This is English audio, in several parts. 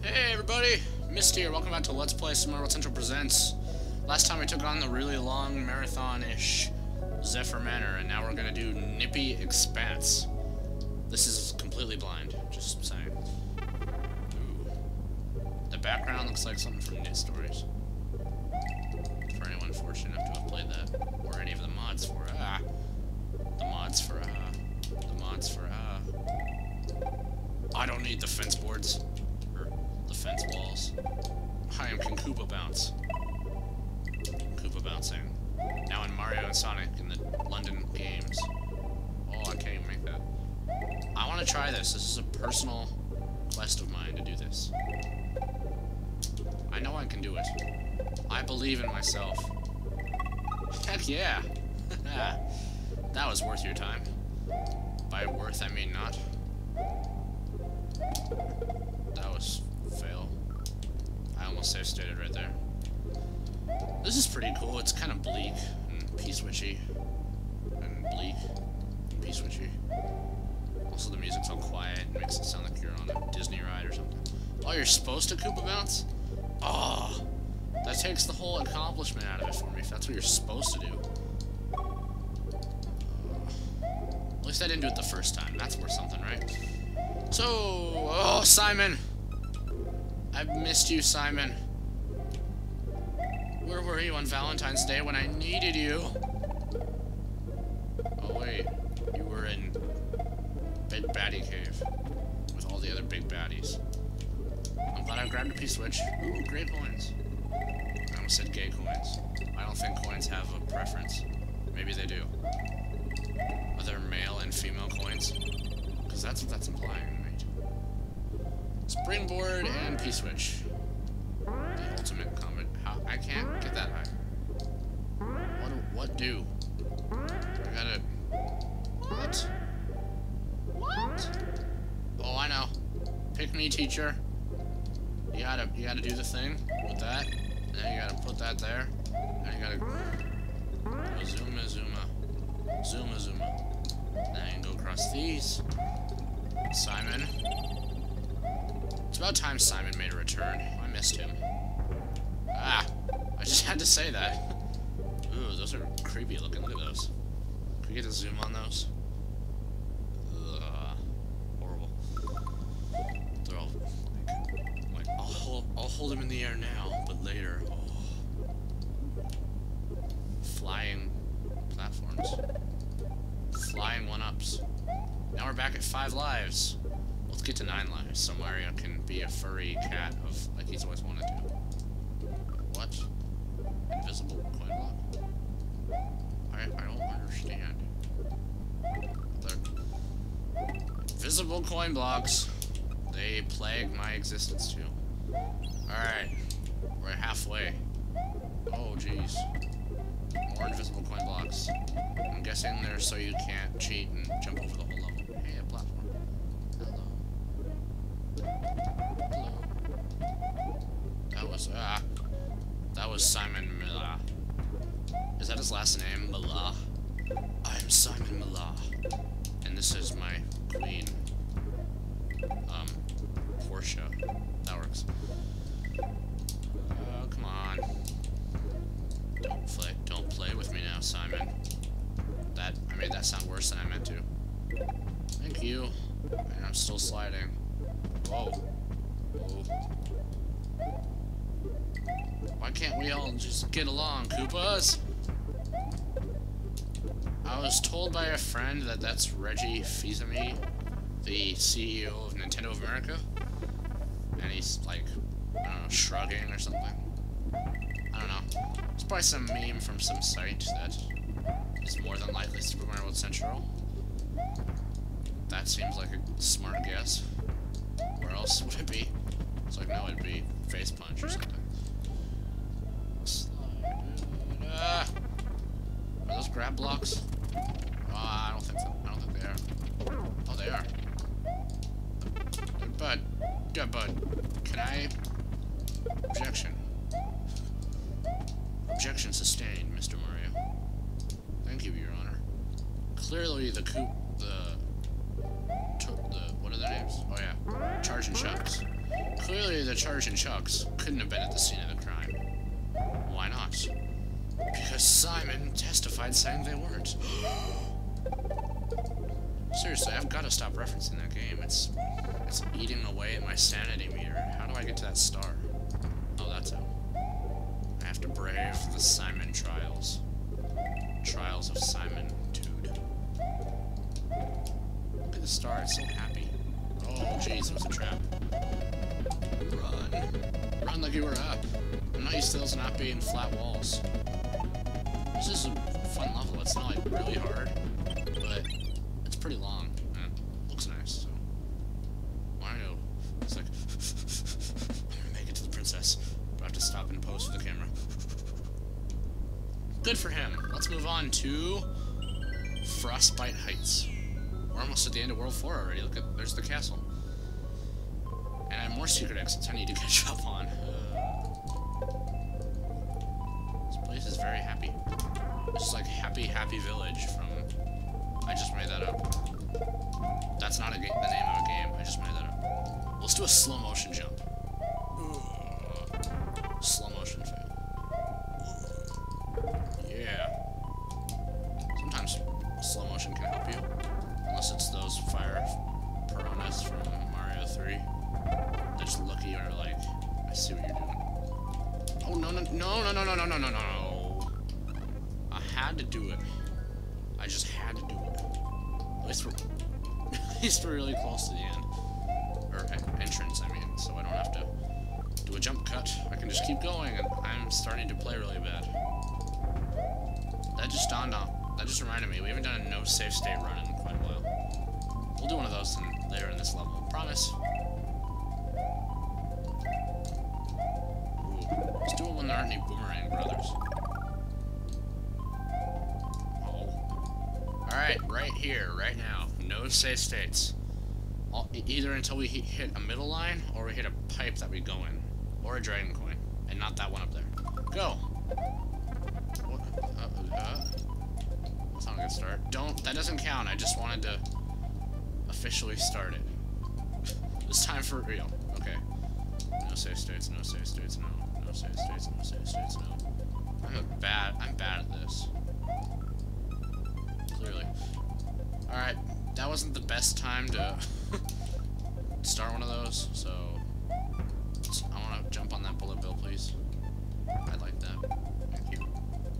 Hey everybody, Misty here. Welcome back to Let's Play Super Mario World Central Presents. Last time we took on the really long marathon-ish Zephyr Manor, and now we're gonna do Nippy Expanse. This is completely blind, just saying. Ooh. The background looks like something from Knit Stories. For anyone fortunate enough to have played that, or any of the mods for I don't need the fence boards. The fence walls. I am King Koopa Bounce. Koopa bouncing. Now in Mario and Sonic in the London games. Oh, I can't even make that. I want to try this. This is a personal quest of mine to do this. I know I can do it. I believe in myself. Heck yeah! That was worth your time. By worth, I mean not. That was fail. I almost safe stated right there. This is pretty cool. It's kind of bleak and P-switchy. And bleak and P-switchy. Also, the music's all quiet. It makes it sound like you're on a Disney ride or something. Oh, you're supposed to Koopa Bounce? Oh, that takes the whole accomplishment out of it for me, if that's what you're supposed to do. At least I didn't do it the first time. That's worth something, right? So, oh, Simon! I've missed you, Simon. Where were you on Valentine's Day when I needed you? Oh, wait. You were in Big Baddie Cave with all the other big baddies. I'm glad I grabbed a P-switch. Ooh, great coins. I almost said gay coins. I don't think coins have a preference. Maybe they do. Are there male and female coins? Because that's what that's implying, right? Springboard and P-switch. The ultimate combat. How? I can't get that high. What do? I gotta... What? What? Oh, I know. Pick me, teacher. You gotta do the thing with that. And then you gotta put that there. And you gotta... Zuma, Zuma. Zuma, Zuma. Then you can go across these. Simon. It's about time Simon made a return. I missed him. Ah! I just had to say that. Ooh, those are creepy looking. Look at those. Can we get a zoom on those? Ugh. Horrible. They're all like I'll hold him in the air now, but later. Oh. Flying platforms. Flying one-ups. Now we're back at 5 lives. Let's get to 9 lives, so Mario can be a furry cat of like he's always wanted to. What? Invisible coin block? I don't understand. They're invisible coin blocks. They plague my existence too. Alright. We're halfway. Oh jeez. More invisible coin blocks. I'm guessing they're so you can't cheat and jump over the whole level. Hey, a platform. Hello. Hello. That was Simon Miller. Is that his last name? Miller. I'm Simon Miller. And this is my queen. Portia. That works. Come on. Don't play with me now, Simon. I made that sound worse than I meant to. Thank you. And I'm still sliding. Whoa. Whoa. Why can't we all just get along, Koopas? I was told by a friend that that's Reggie Fils-Aimé, the CEO of Nintendo of America. And he's like, I don't know, shrugging or something. I don't know. It's probably some meme from some site that is more than likely Super Mario World Central. That seems like a smart guess. Where else would it be? It's like, no, it'd be Face Punch or something. Slide. Are those grab blocks? I don't think so. I don't think they are. Oh, they are. Bud. Good bud. Can I... Objection. Objection sustained, Mr. Mario. Thank you, Your Honor. Clearly, what are their names? Oh yeah, Charging Chucks Clearly, the charging Chucks couldn't have been at the scene of the crime. Why not? Because Simon testified saying they weren't. Seriously, I've got to stop referencing that game. It's eating away at my sanity meter. How do I get to that star? Oh, that's it. I have to brave the Simon trials. Trials of Simon-tude. Look at the star, it's so happy. Oh, jeez, it was a trap. Run. Run like you were up. I'm not used to those not being flat walls. This is a fun level. It's not, like, really hard, but it's pretty long. Looks nice, so. Mario, it's like, I'm gonna make it to the princess, but I have to stop and pose for the camera. Good for him. Let's move on to Frostbite Heights. We're almost at the end of World 4 already. Look at, there's the castle. And I have more secret exits I need to catch up on. This place is very happy. This is like Happy Happy Village from... I just made that up. That's not the name of a game. I just made that up. Let's do a slow motion jump. Slow motion fail. Yeah. Sometimes slow motion can help you. Unless it's those fire piranhas from Mario 3. They just look at you and are like, I see what you're doing. Oh, no, no, no, no, no, no, no, no, no, no. I had to do it. I just had to do it. At least we're really close to the end. Or entrance, I mean, so I don't have to do a jump cut. I can just keep going, and I'm starting to play really bad. That just dawned on. That just reminded me, we haven't done a no safe state run in quite a while. We'll do one of those later in this level. Promise. Ooh. Let's do it when there aren't any Boomerang Brothers. Oh. Alright, right here, right now. No safe states. Either until we hit a middle line, or we hit a pipe that we go in. Or a dragon coin. And not that one up there. Go! That's not a good start. That doesn't count. I just wanted to officially start it. It's time for real. Okay. No save states, no save states, no. No save states, no save states, no. I'm bad at this. Clearly. Alright. That wasn't the best time to start one of those, so I want to jump on that bullet bill, please. I like that. Thank you.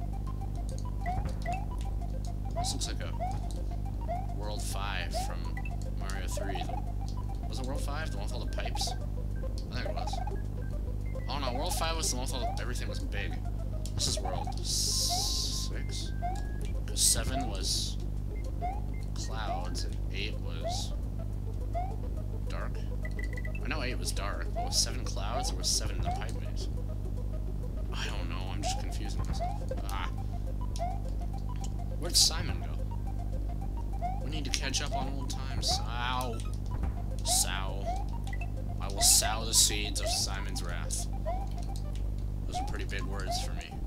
This looks like a World 5 from Mario 3. Was it World 5? The one with all the pipes? I think it was. Oh no, World 5 was the one with all everything was big. This is World 6? Because 7 was clouds and 8 was dark. I know 8 was dark, but was 7 clouds or was 7 in the pipe maze? I don't know, I'm just confusing myself. Ah. Where'd Simon go? We need to catch up on old times. Ow. Sow. I will sow the seeds of Simon's wrath. Those are pretty big words for me.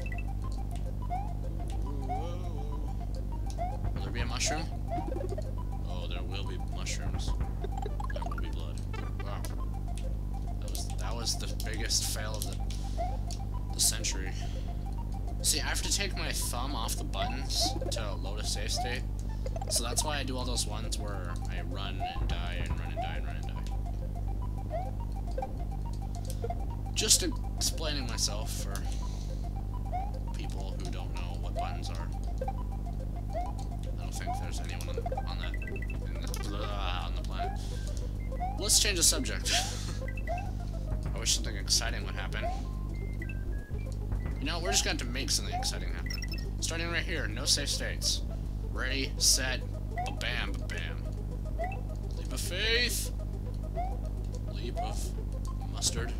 Will there be a mushroom? Oh, there will be mushrooms. There will be blood. Wow. That was the biggest fail of the century. See, I have to take my thumb off the buttons to load a save state. So that's why I do all those ones where I run and die and run and die and run and die. Just explaining myself for people who don't know what buttons are. I don't think there's anyone on the planet. Let's change the subject. I wish something exciting would happen. You know, we're just going to make something exciting happen. Starting right here, no safe states. Ready, set, ba-bam, ba-bam. Leap of faith. Leap of mustard.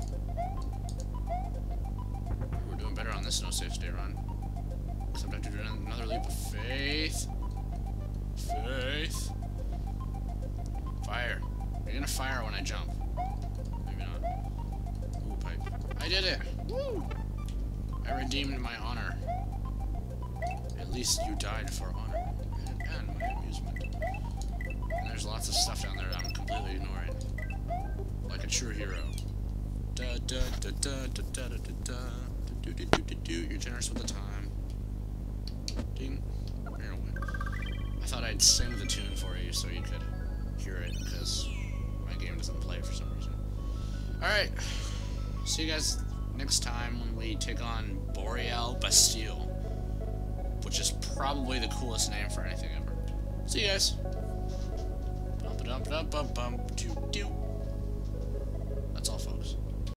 We're doing better on this no safe state run. Except I have to do another leap of faith. Faith. Fire. You're gonna fire when I jump. Maybe not. Ooh, pipe. I did it! Woo! I redeemed my honor. At least you died for honor. And my amusement. And there's lots of stuff down there that I'm completely ignoring. like a true hero. Da da da da da da da da do do do do do. You're generous with the time. Ding. I thought I'd sing the tune for you so you could hear it, because my game doesn't play for some reason. Alright. See you guys next time when we take on Boreal Bastille, which is probably the coolest name for anything ever. See you guys. Bump, bump, bump, bump, bump, doo, doo. That's all, folks.